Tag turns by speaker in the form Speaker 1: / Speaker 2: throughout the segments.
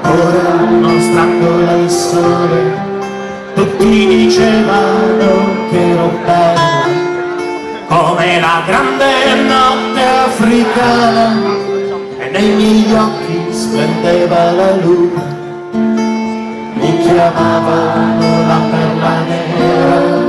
Speaker 1: ora mostrandola al sole, tutti dicevano che ero bella come la grande notte africana, e nei miei occhi splendeva la luna, mi chiamavano la perla nera.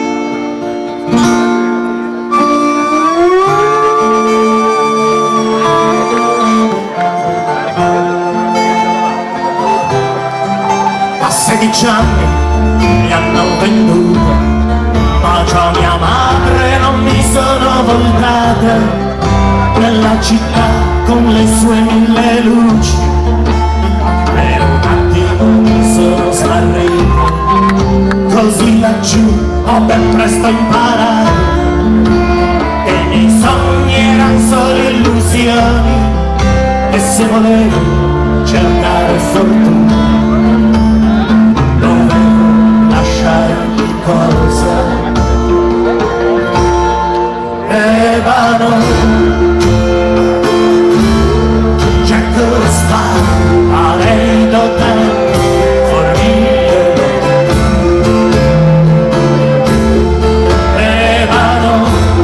Speaker 1: A 16 anni mi hanno venduta, ma già mia madre non mi sono voltata, nella città con le sue 1000 luci, per un attimo mi sono smarrita, così laggiù ho ben presto imparato che i miei sogni erano solo illusioni, e se volevo cercare fortuna dovevo lasciare ogni cosa. Ebano, Jack Star, Aledo te, formiglio. Ebano,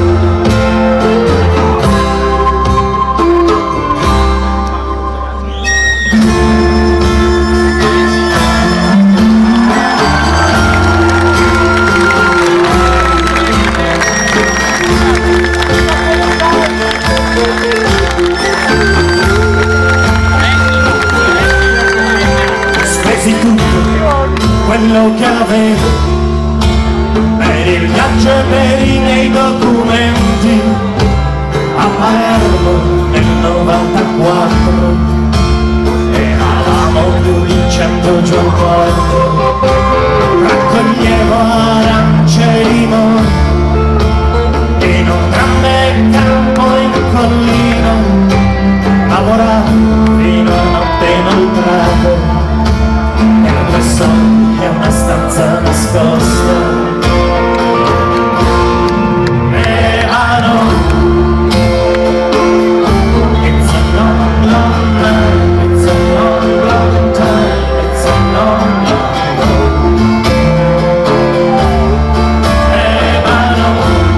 Speaker 1: quello che avevo per il viaggio e per i miei documenti a Palermo nel 94, eravamo più di 100 giù al porto, raccoglievo arance e limoni in un grande campo in collina, lavoravo fino a notte inoltrata. È una stanza nascosta. Ebano, it's a long, long night, it's a long, long time, it's a long, long road. Ebano,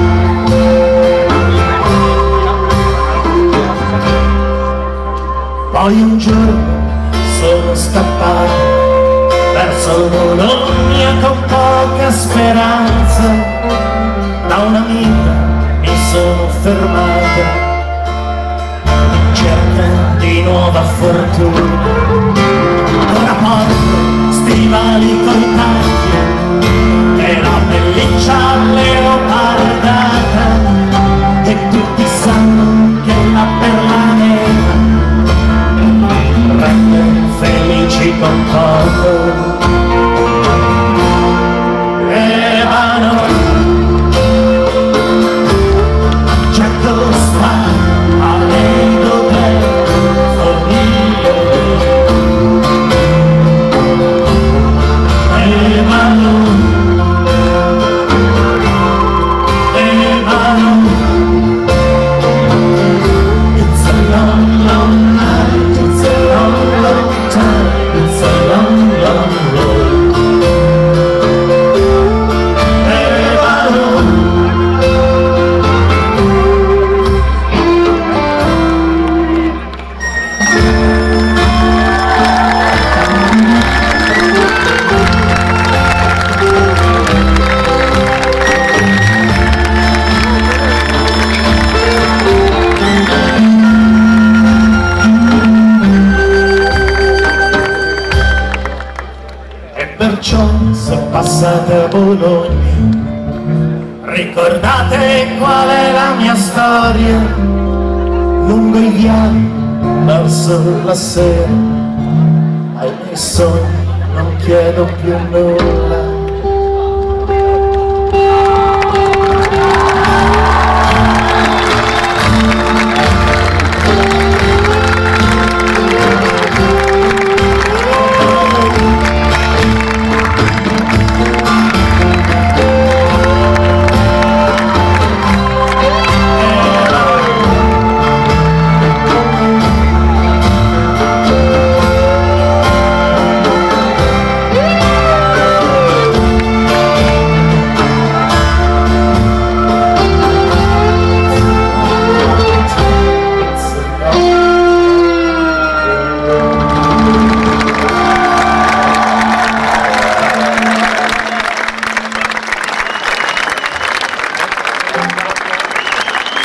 Speaker 1: poi un giorno sono scappato verso Bologna con poca speranza, da un'amica mi sono fermata in cerca di nuova fortuna. Ora porto stivali coi tacchi e la pelliccia leopardata, e tutti sanno che la perla nera rende felici con poco. Ebano, Jack Star, Aledo te, formiglio. Ebano, Ebano, it's a long, long night, it's a long, long time, it's a long, long road. Perciò se passate a Bologna, ricordate qual è la mia storia, lungo i viali verso la sera, ai miei sogni non chiedo più nulla. Grazie.